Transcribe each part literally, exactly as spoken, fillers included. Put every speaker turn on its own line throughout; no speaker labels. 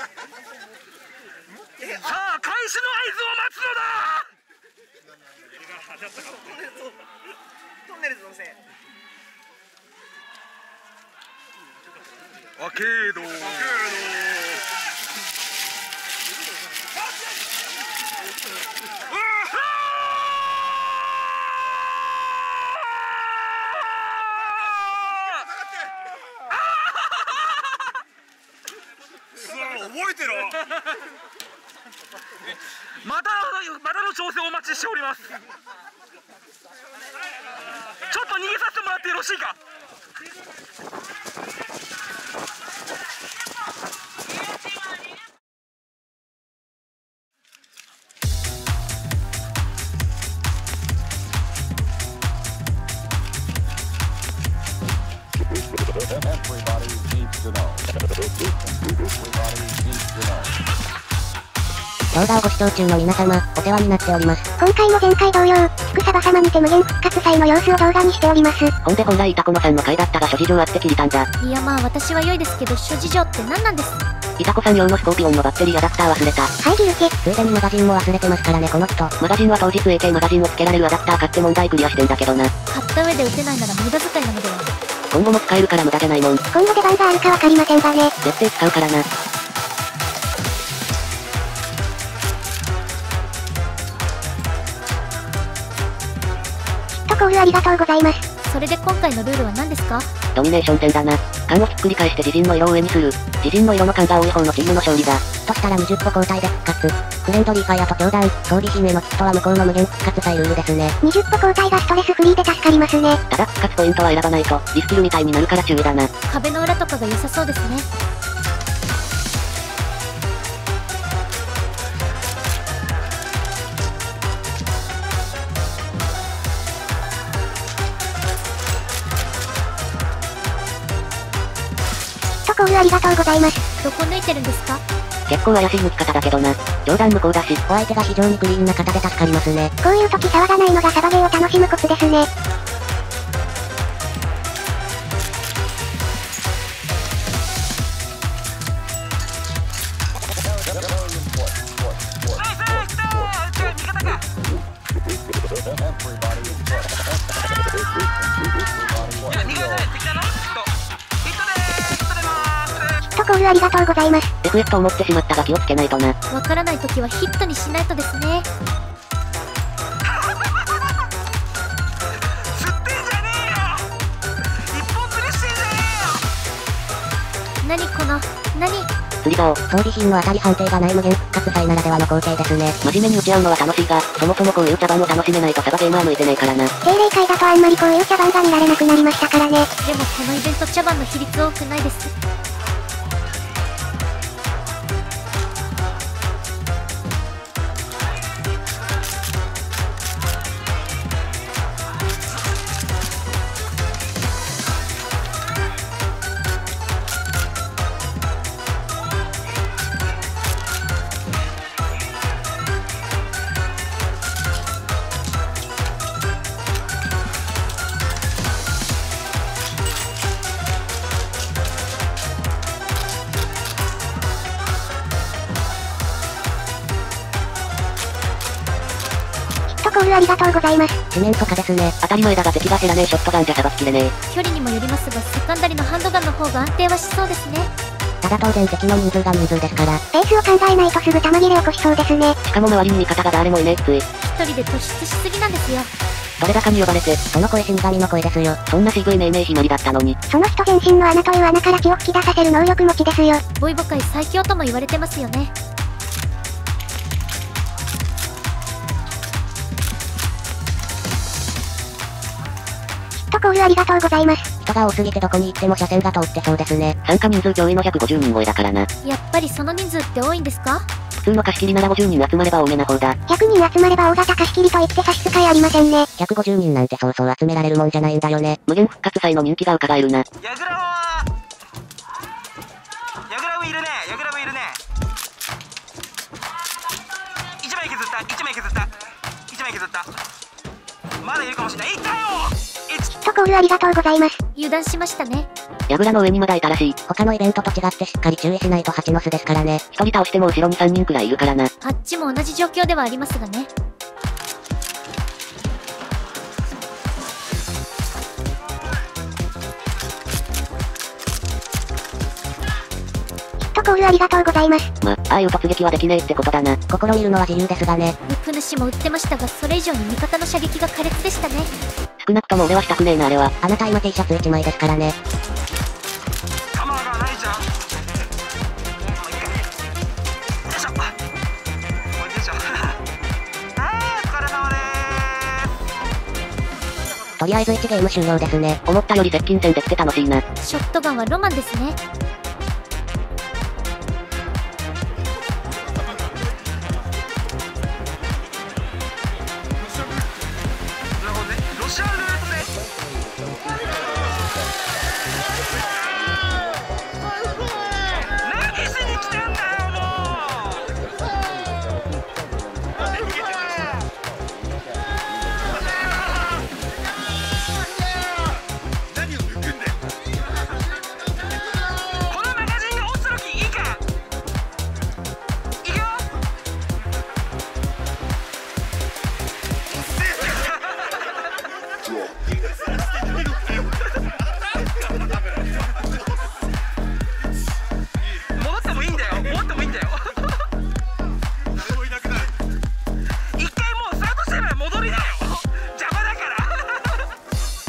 あ開始の合図を待つのだ。
トンネルズのせい。
アーケード。
覚えてろ。
またまたの挑戦をお待ちしております。ちょっと逃げさせてもらってよろしいか。
Everybody needs to know. Everybody needs to know.
動画をご視聴中の皆様、お世話になっております。
今回も前回同様、つくさば様にて無限復活祭の様子を動画にしております。
ほんで本来イタコノさんの回だったが諸事情あって切りたんだ。
いやまあ私は良いですけど諸事情って何なんです？
イタコさん用のスコーピオンのバッテリーアダプター忘れた。
はいギルケ。
ついでにマガジンも忘れてますからねこの人。マガジンは当日 エーケー マガジンを付けられるアダプター買って問題クリアしてんだけどな。
買った上で打てないなら無駄遣いなのでは。
今後も使えるから無駄じゃないもん。
今後出番があるかわかりませんがね。
絶対使うからな。
コールありがとうございます。
それで今回のルールは何ですか？
ドミネーション戦だな。缶をひっくり返して自陣の色を上にする。自陣の色の缶が多い方のチームの勝利だ。としたらにじゅっこ交代で復活。フレンドリーファイアと教団、装備姫のキットは向こうの無限復活祭ルールですね。
にじゅっこ交代がストレスフリーで助かりますね。
ただ復活ポイントは選ばないと、リスキルみたいになるから注意だな。
壁の裏とかが良さそうですね。
コールありがとうございます。
どこ抜いてるんですか？
結構怪しい抜き方だけどな。冗談無効だし、お相手が非常にクリーンな方で助かりますね。
こういう時騒がないのがサバゲーを楽しむコツですね。コールありがとうございます。
エフエフ と思ってしまったが気をつけないとな。
わからないときはヒットにしないとですね。
釣ってんじゃねえよ。一本釣りしてんじゃね
何この、何
釣り竿、装備品の当たり判定がない無限復活祭ならではの光景ですね。真面目に打ち合うのは楽しいが、そもそもこういう茶番を楽しめないとサバゲーマー向いてないからな。
定例会だとあんまりこういう茶番が見られなくなりましたからね。でも
このイベント茶番の比率多くないです。
コールありがとうございます。
地面とかですね。当たり前だが敵が減らねえショットガンじゃさばききれねえ。
距離にもよりますが、セカンダリのハンドガンの方が安定はしそうですね。
ただ当然敵の人数が人数ですから。
ペースを考えないとすぐ弾切れ起こしそうですね。
しかも周りに味方が誰もいねえつい。
一人で突出しすぎなんですよ。
どれだかに呼ばれて、その声死神の声ですよ。そんな シーブイ ねえねえひまりだったのに。
その人全身の穴という穴から血を吹き出させる能力持ちですよ。
ボイボ界最強とも言われてますよね。
コールありがとうございます。
人が多すぎてどこに行っても車線が通ってそうですね。参加人数驚異のひゃくごじゅうにん超えだからな。
やっぱりその人数って多いんですか？
普通の貸し切りならごじゅうにん集まれば多めな方だ。
ひゃくにん集まれば大型貸し切りと言って差し支えありませんね。
ひゃくごじゅうにんなんてそうそう集められるもんじゃないんだよね。無限復活祭の人気が伺えるな。
ヤグラはヤグラブいるね。ヤグラブいるね。いちまい削った。いちまい削った。いちまい削った。まだいるかもしれない。いったよ。
コールありがとうございます。
油断しましたね。
櫓の上にまだいたらしい。他のイベントと違ってしっかり注意しないと蜂の巣ですからね。一人倒しても後ろにさんにんくらいいるからな。
あっちも同じ状況ではありますがね。
ヒットコールありがとうございます。
ま、ああいう突撃はできねえってことだな。試みるのは自由ですがね。
肉主も撃ってましたが、それ以上に味方の射撃が苛烈でしたね。
少なくとも俺はしたくねえなあれは。あなた今 T シャツいちまいですからね。
カマがないじゃん。よいしょ。よいしょ。あー、お疲れ様でーす。
とりあえずいちゲーム終了ですね。思ったより接近戦できて楽しいな。
ショットガンはロマンですね。
ロシアルートで何しに来てんだよも何を抜くんだよ。このマガジンが落ちる気いいか。いくよ。戻ってもいいんだよ。戻ってもいいんだよ。誰もいなくなる。一回もうスタートしてるら戻りなよ。邪魔だから。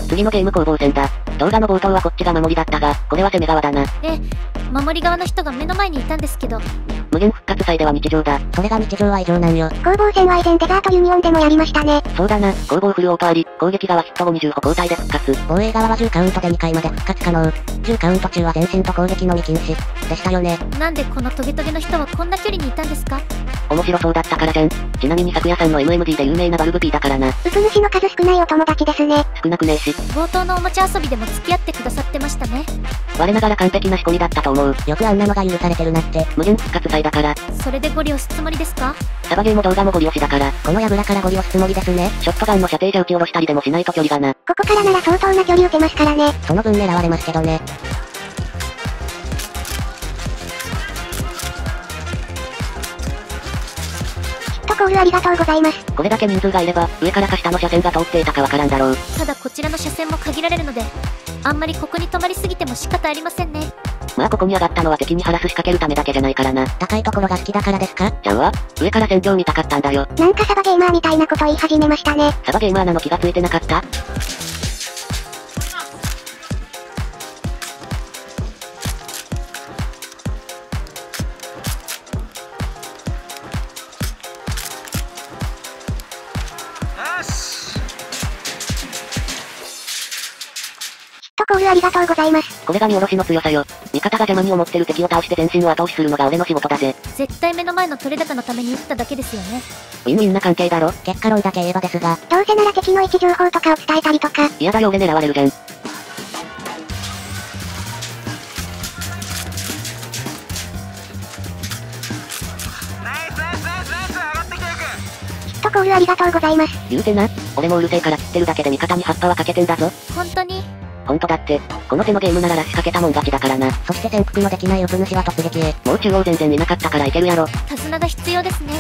次のゲーム攻防戦だ。動画の冒頭はこっちが守りだったが、これは攻め側だな。
え、守り側の人が目の前にいたんですけど。
無限復活祭では日常だ。それが日常は異常なんよ。
攻防戦は以前デザートユニオンでもやりましたね。
そうだな。攻防フルオートあり、攻撃側ヒット後にじゅう歩交代で復活。防衛側はじゅうカウントでにかいまで復活可能。じゅうカウント中は前進と攻撃のみ禁止。でしたよね。
なんでこのトゲトゲの人はこんな距離にいたんですか？
面白そうだったからじゃん。ちなみに昨夜さんの エムエムディー で有名なバルブ P だからな。
ウプ主の数少ないお友達ですね。
少なくねえし。
冒頭のおもちゃ遊びでも付き合ってくださってましたね。
我ながら完璧な仕込みだったと思う。よくあんなのが許されてるなって。無限復活祭だから。
それでゴリ押すつもりですか？
サバゲーも動画もゴリ押しだから。この櫓からゴリ押すつもりですね。ショットガンの射程じゃ撃ち下ろしたりでもしないと距離がな。
ここからなら相当な距離打てますからね。
その分狙われますけどね。
ヒットコールありがとうございます。
これだけ人数がいれば、上からか下の車線が通っていたかわからんだろう。
ただこちらの車線も限られるので、あんまりここに止まりすぎても仕方ありませんね。
まあここに上がったのは敵にハラス仕掛けるためだけじゃないからな。高いところが好きだからですか？ちゃうわ。上から戦況見たかったんだよ。
なんかサバゲーマーみたいなこと言い始めましたね。
サバゲーマーなの気がついてなかった？
ヒットコールありがとうございます。
これが見下ろしの強さよ。味方が邪魔に思ってる敵を倒して前進を後押しするのが俺の仕事だぜ。
絶対目の前の取れ高のために撃っただけですよね。
ウィンウィンな関係だろ。結果論だけ言えばですが。
どうせなら敵の位置情報とかを伝えたりとか。
嫌だよ俺狙われるじゃん。
ヒットコールありがとうございます。
言うてな。俺もうるせえから切ってるだけで味方に葉っぱはかけてんだぞ。
本当に？
本当だって。この手のゲームならラッシュかけたもん勝ちだからな。そして潜伏のできないウプ主は突撃へ。もう中央全然いなかったからいけるやろ。
手綱が必要ですね。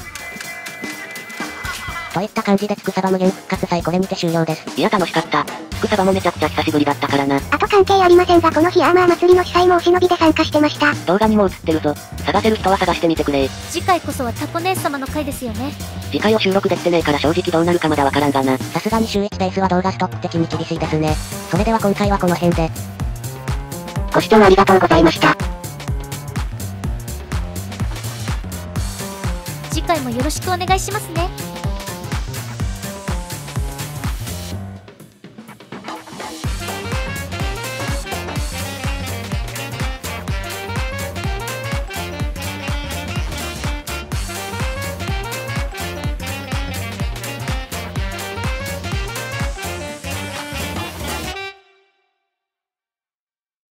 といった感じでつくさば無限復活祭これにて終了です。いや楽しかった。 福サバもめちゃくちゃ久しぶりだったからな。
あと関係ありませんがこの日アーマー祭りの主催もお忍びで参加してました。
動画にも映ってるぞ。探せる人は探してみてくれ。
次回こそはタコ姉様の回ですよね。
次回を収録できてねえから正直どうなるかまだわからんがな。さすがに週いちペースは動画ストップ的に厳しいですね。それでは今回はこの辺で。ご視聴ありがとうございました。
次回もよろしくお願いしますね。